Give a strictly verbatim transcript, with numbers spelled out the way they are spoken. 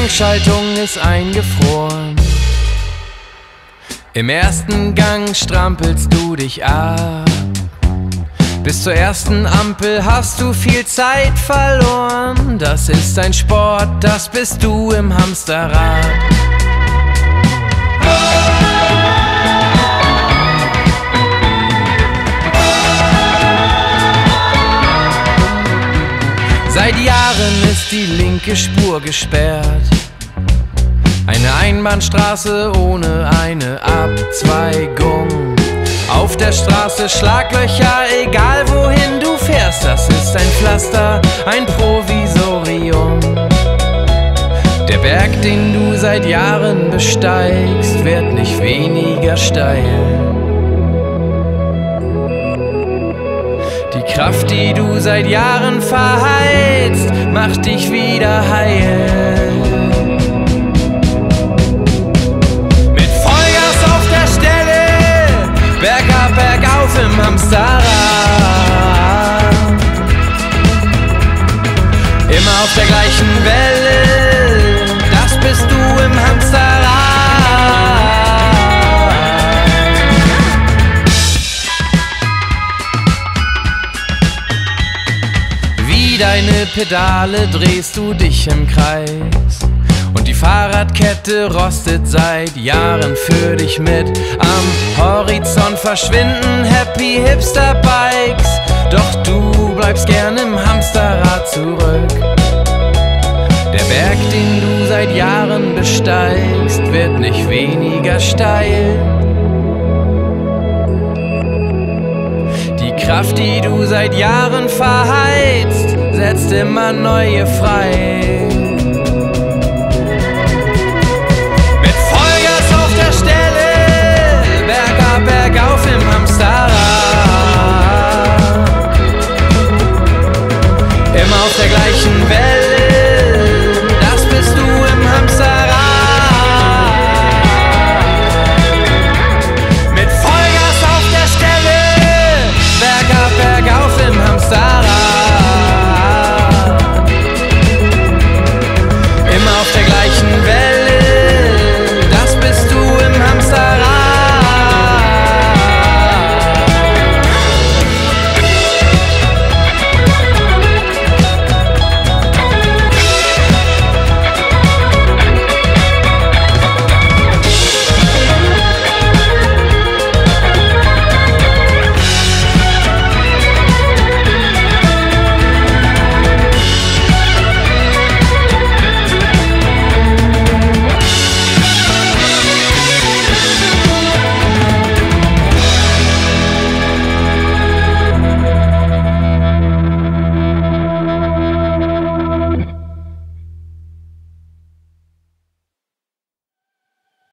Lenkungsschaltung ist eingefroren. Im ersten Gang strampelst du dich ab. Bis zur ersten Ampel hast du viel Zeit verloren. Das ist ein Sport, das bist du im Hamsterrad. Seit Jahren ist die linke Spur gesperrt. Eine Einbahnstraße ohne eine Abzweigung. Auf der Straße Schlaglöcher, egal wohin du fährst. Das ist ein Pflaster, ein Provisorium. Der Berg, den du seit Jahren besteigst, wird nicht weniger steil. Die Kraft, die du seit Jahren verheizt, macht dich wieder heil. Mit Vollgas auf der Stelle, bergab, bergauf im Hamsterrad. Immer auf der gleichen Welle, das bist du im Hamsterrad. Wie deine Pedale drehst du dich im Kreis und die Fahrradkette rostet seit Jahren für dich mit. Am Horizont verschwinden Happy Hipster Bikes, doch du bleibst gern im Hamsterrad zurück. Der Berg, den du seit Jahren besteigst, wird nicht weniger steil. Die Kraft, die du seit Jahren verheizt, setzt immer neue frei.